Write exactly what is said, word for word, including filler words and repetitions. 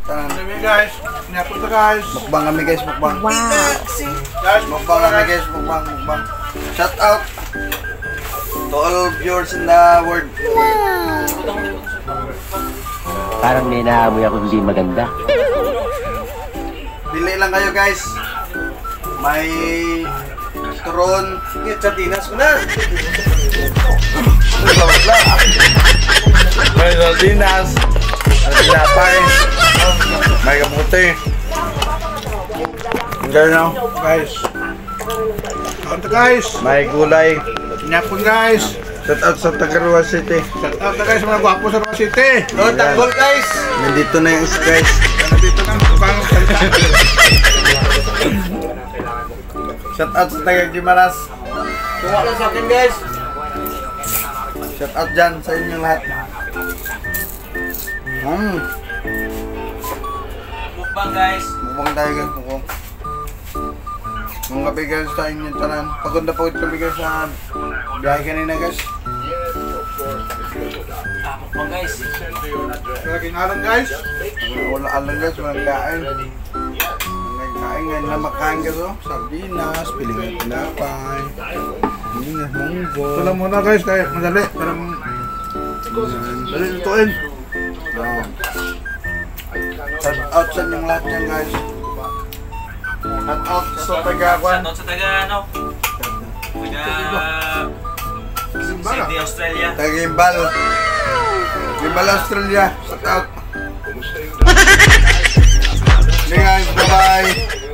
Tanan. Kami guys, nyapot na guys. Mukbang kami guys, mukbang. Wow. Guys, Mukbang kami guys, mukbang, mukbang. Shout out to all viewers in the world. Parang may naamoy ako hindi maganda. Pili lang kayo guys. May turon. Ngit sa dinas mo na. May sardinas. May tinapay. May kabuti. Enjoy now. Guys. Kanto guys. May gulay. Nyapot guys. Shout out sa Tagaruwa City. Shout out na guys mga gwapo sa Roma City. Lord, tanggol guys. Nandito na yung isa guys. Nandito ng tukang salita. Shout out sa taga Gimaras. Tuwa lang sa akin guys. Shout out dyan sa inyong lahat. Mm. Mukbang guys. Mukbang tayo guys, mukbang. Mga gabi guys sa inyong tanan. Pagod na pagod kami guys sa biyahe kanina guys. Ah, mukbang guys. Laging alam guys. Wala alam guys, walang kain. Walang kain ngayon na makain guys oh. Sardinas, pilingan tinapay. Sardinas, munggo. Ito lang muna guys, kaya madali. Parang dali lutuin. Oh. Shout out sa inyong lahat yan guys. Shout out sa taga-kwan. Shoutout sa taga ano? Taga Sydney, Australia. Taga-Gimbal. Gimbal, Australia. Shout out. Okay guys, bye-bye.